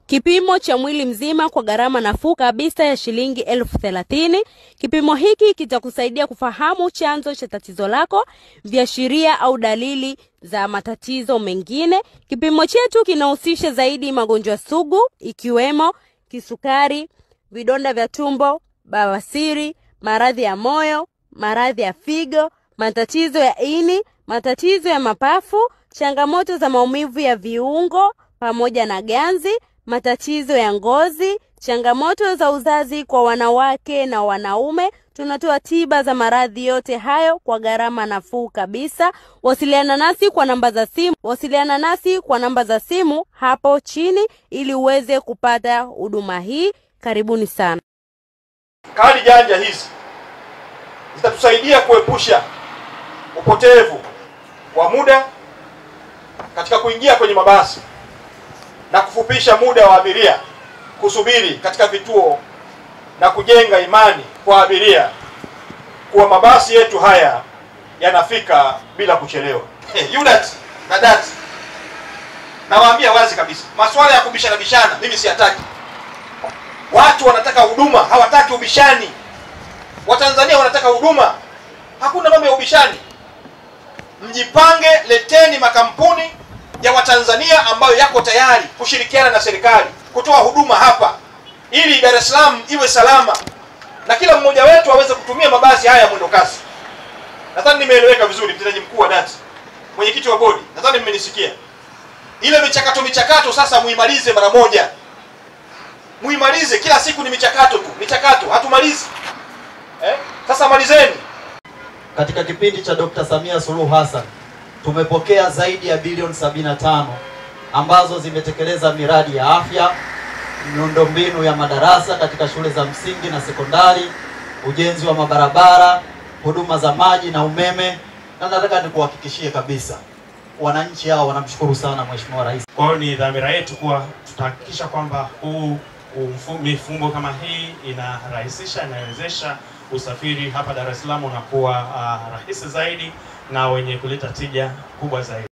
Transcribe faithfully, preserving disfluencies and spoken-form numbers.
Kipimo cha mwili mzima kwa gharama nafuu kabisa ya shilingi elfu thelathini. Kipimo hiki kitakusaidia kufahamu chanzo cha tatizo lako, viashiria au dalili za matatizo mengine. Kipimo chetu kinahusisha zaidi magonjwa sugu ikiwemo kisukari, vidonda vya tumbo, bawasiri, maradhi ya moyo, maradhi ya figo, matatizo ya ini, matatizo ya mapafu, changamoto za maumivu ya viungo pamoja na ganzi, matatizo ya ngozi, changamoto za uzazi kwa wanawake na wanaume. Tunatoa tiba za maradhi yote hayo kwa gharama nafuu kabisa. Wasiliana nasi kwa namba za simu, wasiliana nasi kwa namba za simu hapo chini ili uweze kupata huduma hii. Karibuni sana. Kadi janja hizi zitatusaidia kuepusha upotevu wa muda katika kuingia kwenye mabasi na kufupisha muda wa abiria kusubiri katika vituo na kujenga imani kwa abiria kuwa mabasi yetu haya yanafika bila kuchelewa. Hey, Udat na dat. Nawaambia wazi kabisa, masuala ya kubishana bishana mimi siyataki. Watu wanataka huduma, hawataki ubishani. Watanzania wanataka huduma. Hakuna mambo ya ubishani. Mjipange, leteni makampuni ya Watanzania ambayo yako tayari kushirikiana na serikali kutoa huduma hapa ili Dar es Salaam iwe salama na kila mmoja wetu aweze kutumia mabasi haya mwendo kasi. Nadhani nimeeleweka vizuri, mtendaji mkuu wa D A T, mwenyekiti wa bodi, nadhani mmenisikia. Ile michakato michakato sasa muimalize mara moja. Muimalize, kila siku ni michakato tu, michakato, hatumalizi. Eh? Sasa malizeni. Katika kipindi cha Dokta Samia Suluhu Hassan tumepokea zaidi ya bilioni sabini na tano ambazo zimetekeleza miradi ya afya, miundombinu ya madarasa katika shule za msingi na sekondari, ujenzi wa mabarabara, huduma za maji na umeme. Na nataka nikuhakikishie kabisa wananchi hao wanamshukuru sana Mheshimiwa Rais. Kwa hiyo ni dhamira yetu kuwa tutahakikisha kwamba huu mifumo kama hii inarahisisha, inawezesha usafiri hapa Dar es Salaam unakuwa uh, rahisi zaidi na wenye kuleta tija kubwa zaidi.